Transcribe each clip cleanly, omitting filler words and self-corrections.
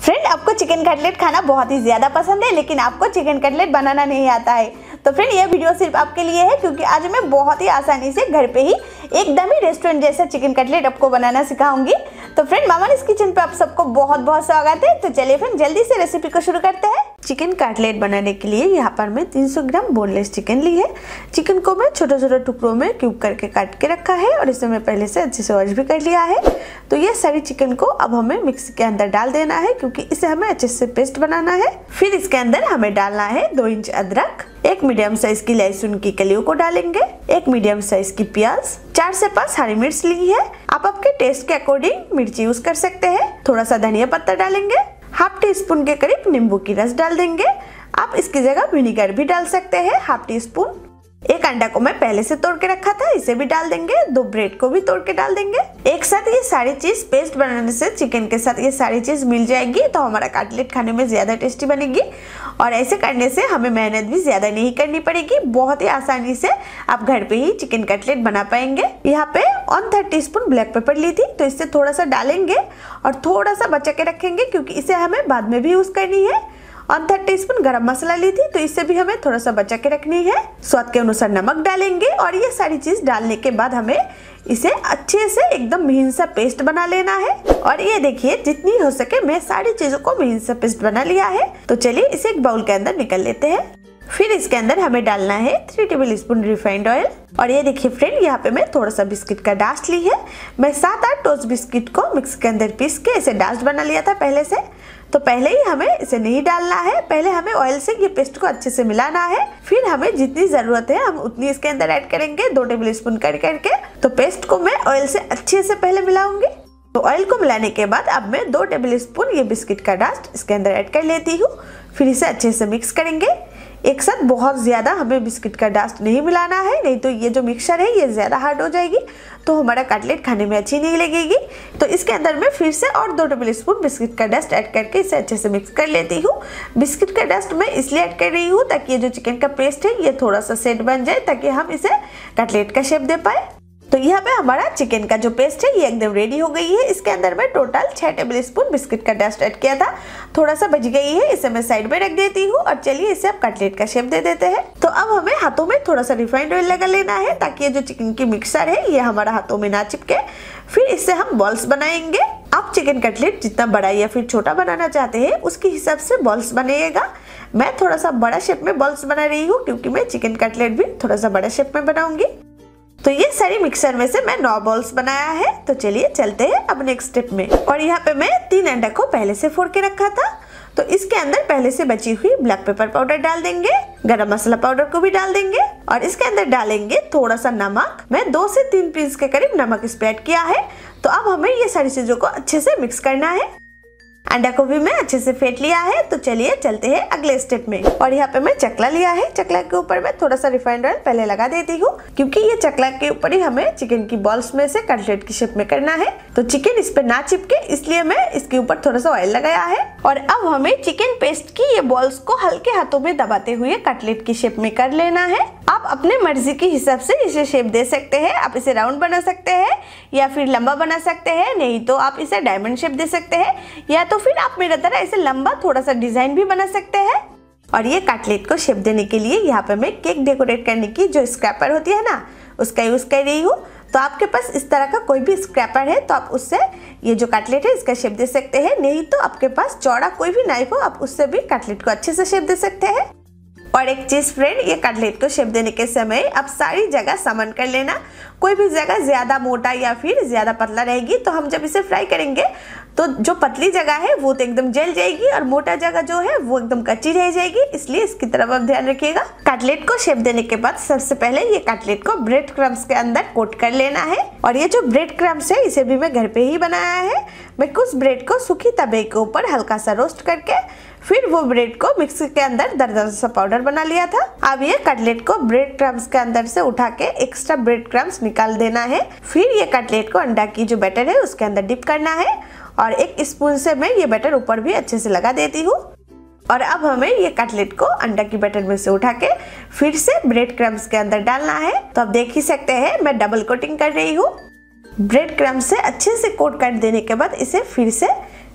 Friend, आपको chicken cutlet खाना बहुत ही ज्यादा पसंद है, लेकिन आपको चिकन कटलेट बनाना नहीं आता है। तो फ्रेंड, ये वीडियो सिर्फ आपके लिए है, क्योंकि आज मैं बहुत ही आसानी से घर पे ही एकदम ही रेस्टोरेंट जैसा चिकन कटलेट आपको बनाना सिखाऊंगी। तो फ्रेंड, मामानिस किचन पे आप सबको बहुत बहुत स्वागत है। तो चलिए फ्रेंड, जल्दी से रेसिपी को शुरू करते हैं। चिकन कटलेट बनाने के लिए यहाँ पर मैं 300 ग्राम बोनलेस चिकन ली है। चिकन को मैं छोटे छोटे टुकड़ों में क्यूब करके काट के रखा है और इसे मैं पहले से अच्छे से वॉश भी कर लिया है। तो ये सारी चिकन को अब हमें मिक्सी के अंदर डाल देना है, क्योंकि इसे हमें अच्छे से पेस्ट बनाना है। फिर इसके अंदर हमें डालना है 2 इंच अदरक, एक मीडियम साइज की लहसुन की कलियों को डालेंगे, एक मीडियम साइज की प्याज, 4 से 5 हरी मिर्च ली है। आप आपके टेस्ट के अकॉर्डिंग मिर्च यूज कर सकते हैं। थोड़ा सा धनिया पत्ता डालेंगे, हाफ टी स्पून के करीब नींबू की रस डाल देंगे। आप इसकी जगह विनेगर भी डाल सकते हैं, हाफ टी स्पून। एक अंडा को मैं पहले से तोड़ के रखा था, इसे भी डाल देंगे। 2 ब्रेड को भी तोड़ के डाल देंगे। एक साथ ये सारी चीज पेस्ट बनाने से चिकन के साथ ये सारी चीज मिल जाएगी, तो हमारा कटलेट खाने में ज्यादा टेस्टी बनेगी। और ऐसे करने से हमें मेहनत भी ज्यादा नहीं करनी पड़ेगी। बहुत ही आसानी से आप घर पे ही चिकन कटलेट बना पाएंगे। यहाँ पे 1/3 टीस्पून ब्लैक पेपर ली थी, तो इससे थोड़ा सा डालेंगे और थोड़ा सा बचा के रखेंगे, क्योंकि इसे हमें बाद में भी यूज करनी है। 1/3 टीस्पून गरम मसाला ली थी, तो इससे भी हमें थोड़ा सा बचा के रखनी है। स्वाद के अनुसार नमक डालेंगे और ये सारी चीज डालने के बाद हमें इसे अच्छे से एकदम महीन सा पेस्ट बना लेना है। और ये देखिए, जितनी हो सके मैं सारी चीजों को महीन सा पेस्ट बना लिया है। तो चलिए इसे एक बाउल के अंदर निकाल लेते हैं। फिर इसके अंदर हमें डालना है 3 टेबलस्पून रिफाइंड ऑयल। और ये देखिए फ्रेंड, यहाँ पे मैं थोड़ा सा बिस्किट का डस्ट ली है। मैं 7-8 टोस्ट बिस्किट को मिक्स के अंदर पीस के इसे डस्ट बना लिया था पहले से। तो पहले ही हमें इसे नहीं डालना है, पहले हमें ऑयल से ये पेस्ट को अच्छे से मिलाना है। फिर हमें जितनी जरूरत है हम उतनी इसके अंदर ऐड करेंगे, 2 टेबलस्पून करके। तो पेस्ट को मैं ऑयल से अच्छे से पहले मिलाऊंगी। तो ऑयल को मिलाने के बाद अब मैं 2 टेबलस्पून ये बिस्किट का डस्ट इसके अंदर ऐड कर लेती हूँ। फिर इसे अच्छे से मिक्स करेंगे। एक साथ बहुत ज्यादा हमें बिस्किट का डस्ट नहीं मिलाना है, नहीं तो ये जो मिक्सचर है ये ज्यादा हार्ड हो जाएगी, तो हमारा कटलेट खाने में अच्छी नहीं लगेगी। तो इसके अंदर मैं फिर से और 2 टेबलस्पून बिस्किट का डस्ट ऐड करके इसे अच्छे से मिक्स कर लेती हूँ। बिस्किट का डस्ट मैं इसलिए ऐड कर रही हूँ ताकि ये जो चिकन का पेस्ट है ये थोड़ा सा सेट बन जाए, ताकि हम इसे कटलेट का शेप दे पाए। तो यहाँ पे हमारा चिकन का जो पेस्ट है ये एकदम रेडी हो गई है। इसके अंदर मैं टोटल 6 टेबलस्पून बिस्किट का डस्ट ऐड किया था, थोड़ा सा बच गई है, इसे मैं साइड में रख देती हूँ। और चलिए इसे अब कटलेट का शेप दे देते हैं। तो अब हमें हाथों में थोड़ा सा रिफाइंड ऑयल लगा लेना है, ताकि ये जो चिकन की मिक्सचर है ये हमारा हाथों में ना चिपके। फिर इससे हम बॉल्स बनाएंगे। आप चिकन कटलेट जितना बड़ा या फिर छोटा बनाना चाहते हैं उसके हिसाब से बॉल्स बनाइएगा। मैं थोड़ा सा बड़ा शेप में बॉल्स बना रही हूँ, क्योंकि मैं चिकन कटलेट भी थोड़ा सा बड़ा शेप में बनाऊंगी। तो ये सारी मिक्सचर में से मैं 9 बॉल्स बनाया है। तो चलिए चलते हैं अब नेक्स्ट स्टेप में। और यहाँ पे मैं 3 अंडा को पहले से फोड़ के रखा था, तो इसके अंदर पहले से बची हुई ब्लैक पेपर पाउडर डाल देंगे, गरम मसाला पाउडर को भी डाल देंगे और इसके अंदर डालेंगे थोड़ा सा नमक। मैं 2 से 3 पिंच के करीब नमक इस पे ऐड किया है। तो अब हमें ये सारी चीजों को अच्छे से मिक्स करना है। अंडा को भी मैं अच्छे से फेंट लिया है। तो चलिए चलते हैं अगले स्टेप में। और यहाँ पे मैं चकला लिया है। चकला के ऊपर मैं थोड़ा सा रिफाइंड ऑयल पहले लगा देती हूँ, क्योंकि ये चकला के ऊपर ही हमें चिकन की बॉल्स में से कटलेट की शेप में करना है। तो चिकन इस पे ना चिपके, इसलिए मैं इसके ऊपर थोड़ा सा ऑयल लगाया है। और अब हमें चिकन पेस्ट की ये बॉल्स को हल्के हाथों में दबाते हुए कटलेट की शेप में कर लेना है। आप अपने मर्जी के हिसाब से इसे शेप दे सकते हैं। आप इसे राउंड बना सकते हैं या फिर लंबा बना सकते हैं, नहीं तो आप इसे डायमंड शेप दे सकते हैं, या तो फिर आप मेरी तरह ऐसे लंबा थोड़ा सा डिजाइन भी बना सकते हैं। और ये कटलेट को शेप देने के लिए यहाँ पे मैं केक डेकोरेट करने की जो स्क्रैपर होती है ना, उसका यूज कर रही हूँ। तो आपके पास इस तरह का कोई भी स्क्रैपर है तो आप उससे ये जो कटलेट है इसका शेप दे सकते हैं, नहीं तो आपके पास चौड़ा कोई भी नाइफ हो आप उससे भी कटलेट को अच्छे से शेप दे सकते हैं। और एक चीज फ्रेंड, ये कटलेट को शेप देने के समय आप सारी जगह समान कर लेना। कोई भी जगह ज्यादा मोटा या फिर ज्यादा पतला रहेगी तो हम जब इसे फ्राई करेंगे तो जो पतली जगह है वो तो एकदम जल जाएगी और मोटा जगह जो है वो एकदम कच्ची रह जाएगी, इसलिए इसकी तरफ आप ध्यान रखिएगा। कटलेट को शेप देने के बाद सबसे पहले ये कटलेट को ब्रेड क्रम्स के अंदर कोट कर लेना है। और ये जो ब्रेड क्रम्स है इसे भी मैं घर पे ही बनाया है। मैं कुछ ब्रेड को सूखी तवे के ऊपर हल्का सा रोस्ट करके फिर वो ब्रेड को मिक्सी के अंदर दरदरा सा पाउडर बना लिया था। अब ये कटलेट को ब्रेड क्रम्स के अंदर से उठा के एक्स्ट्रा ब्रेड क्रम्स निकाल देना है। फिर ये कटलेट को अंडा की जो बैटर है उसके अंदर डिप करना है और एक स्पून से मैं ये बैटर ऊपर भी अच्छे से लगा देती हूँ। और अब हमें ये कटलेट को अंडा की बैटर में से उठा के फिर से ब्रेड क्रम्स के अंदर डालना है। तो आप देख ही सकते हैं मैं डबल कोटिंग कर रही हूँ। ब्रेड क्रम्स से अच्छे से कोट कर देने के बाद इसे फिर से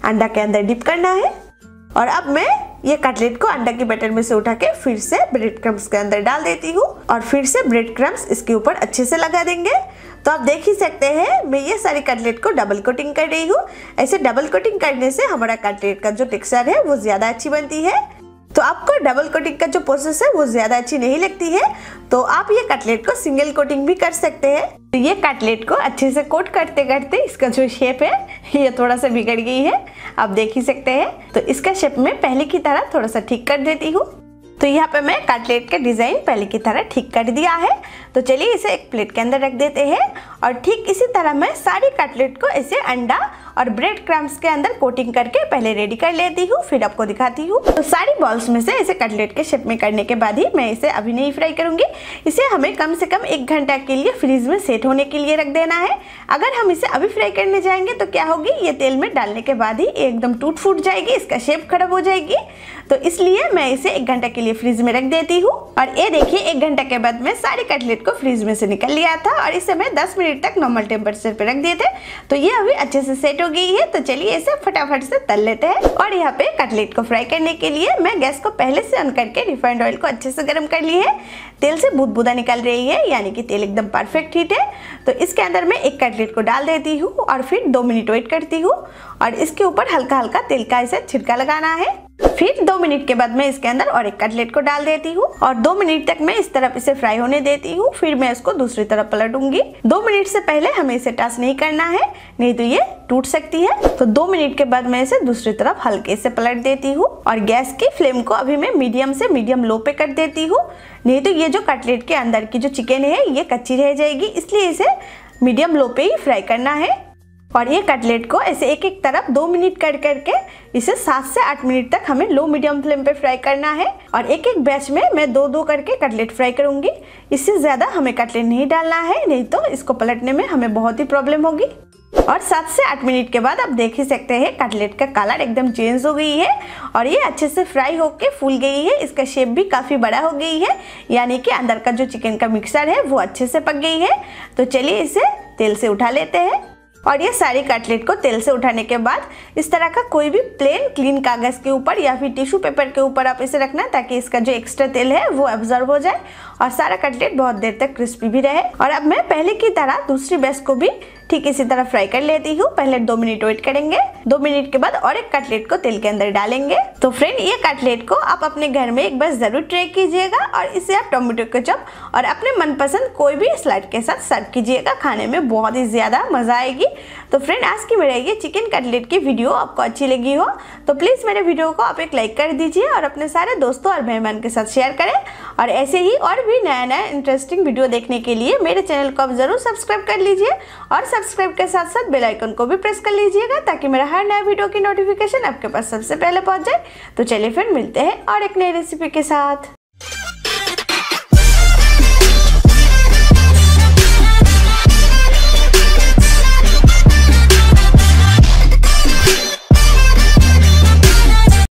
अंडा के अंदर डिप करना है। और अब मैं ये कटलेट को अंडा के बैटर में से उठा के फिर से ब्रेड क्रम्स के अंदर डाल देती हूँ और फिर से ब्रेड क्रम्स इसके ऊपर अच्छे से लगा देंगे। तो आप देख ही सकते हैं मैं ये सारी कटलेट को डबल कोटिंग कर रही हूँ। ऐसे डबल कोटिंग करने से हमारा कटलेट का जो टेक्सचर है वो ज़्यादा अच्छी बनती है। तो आपको डबल कोटिंग का जो प्रोसेस है वो ज़्यादा अच्छी नहीं लगती है तो आप ये कटलेट को सिंगल कोटिंग भी कर सकते हैं। तो ये कटलेट को अच्छे से कोट करते करते इसका जो शेप है ये थोड़ा सा बिगड़ गई है, आप देख ही सकते हैं। तो इसका शेप मैं पहले की तरह थोड़ा सा ठीक कर देती हूँ। तो यहाँ पे मैं कटलेट का डिज़ाइन पहले की तरह ठीक कर दिया है। तो चलिए इसे एक प्लेट के अंदर रख देते हैं और ठीक इसी तरह मैं सारी कटलेट को ऐसे अंडा और ब्रेड क्रम्स के अंदर कोटिंग करके पहले रेडी कर लेती हूँ, फिर आपको दिखाती हूँ। तो सारी बॉल्स में से इसे कटलेट के शेप में करने के बाद ही मैं इसे अभी नहीं फ्राई करूंगी। इसे हमें कम से कम 1 घंटा के लिए फ्रीज में सेट होने के लिए रख देना है। अगर हम इसे अभी फ्राई करने जाएंगे तो क्या होगी, ये तेल में डालने के बाद ही एकदम टूट फूट जाएगी, इसका शेप खराब हो जाएगी। तो इसलिए मैं इसे 1 घंटा के लिए फ्रीज में रख देती हूँ। और ये देखिए 1 घंटा के बाद मैं सारी कटलेट को फ्रीज में से निकल लिया था और इसे मैं 10 मिनट तक नॉर्मल टेम्परेचर पे रख दिए थे। तो ये अभी अच्छे से सेट हो गई है। तो चलिए इसे फटाफट से तल लेते हैं। और यहाँ पे कटलेट को फ्राई करने के लिए मैं गैस को पहले से ऑन करके रिफाइंड ऑयल को अच्छे से गर्म कर ली है। तेल से बुदबुदा निकल रही है, यानी कि तेल एकदम परफेक्ट हीट है। तो इसके अंदर मैं एक कटलेट को डाल देती हूँ और फिर 2 मिनट वेट करती हूँ और इसके ऊपर हल्का हल्का तेल का इसे छिड़का लगाना है। फिर 2 मिनट के बाद मैं इसके अंदर और एक कटलेट को डाल देती हूँ और 2 मिनट तक मैं इस तरफ इसे फ्राई होने देती हूँ। फिर मैं इसको दूसरी तरफ पलटूंगी। 2 मिनट से पहले हमें इसे टच नहीं करना है, नहीं तो ये टूट सकती है। तो 2 मिनट के बाद मैं इसे दूसरी तरफ हल्के से पलट देती हूँ और गैस की फ्लेम को अभी मैं मीडियम से मीडियम लो पे कर देती हूँ, नहीं तो ये जो कटलेट के अंदर की जो चिकन है ये कच्ची रह जाएगी, इसलिए इसे मीडियम लो पे ही फ्राई करना है। और ये कटलेट को ऐसे एक एक तरफ 2 मिनट कर करके इसे 7 से 8 मिनट तक हमें लो मीडियम फ्लेम पे फ्राई करना है। और एक एक बैच में मैं 2-2 करके कटलेट फ्राई करूंगी। इससे ज़्यादा हमें कटलेट नहीं डालना है, नहीं तो इसको पलटने में हमें बहुत ही प्रॉब्लम होगी। और 7 से 8 मिनट के बाद आप देख ही सकते हैं कटलेट का कलर एकदम चेंज हो गई है और ये अच्छे से फ्राई होके फूल गई है। इसका शेप भी काफ़ी बड़ा हो गई है, यानी कि अंदर का जो चिकन का मिक्सचर है वो अच्छे से पक गई है। तो चलिए इसे तेल से उठा लेते हैं। और ये सारी कटलेट को तेल से उठाने के बाद इस तरह का कोई भी प्लेन क्लीन कागज़ के ऊपर या फिर टिश्यू पेपर के ऊपर आप इसे रखना, ताकि इसका जो एक्स्ट्रा तेल है वो एब्जॉर्ब हो जाए और सारा कटलेट बहुत देर तक क्रिस्पी भी रहे। और अब मैं पहले की तरह दूसरी बैच को भी ठीक इसी तरह फ्राई कर लेती हूँ। पहले 2 मिनट वेट करेंगे, 2 मिनट के बाद और एक कटलेट को तेल के अंदर डालेंगे। तो फ्रेंड ये कटलेट को आप अपने घर में एक बार जरूर ट्राई कीजिएगा और इसे आप टोमेटो केचप और अपने मनपसंद कोई भी सलाद के साथ सर्व कीजिएगा, खाने में बहुत ही ज़्यादा मज़ा आएगी। तो फ्रेंड आज की मेरा ये चिकन कटलेट की वीडियो आपको अच्छी लगी हो तो प्लीज़ मेरे वीडियो को आप एक लाइक कर दीजिए और अपने सारे दोस्तों और मेहमान के साथ शेयर करें। और ऐसे ही और भी नया नया इंटरेस्टिंग वीडियो देखने के लिए मेरे चैनल को आप ज़रूर सब्सक्राइब कर लीजिए और सब्सक्राइब के साथ साथ बेल आइकन को भी प्रेस कर लीजिएगा, ताकि मेरा हर नया वीडियो की नोटिफिकेशन आपके पास सबसे पहले पहुंच जाए। तो चलिए फिर मिलते हैं और एक नई रेसिपी के साथ।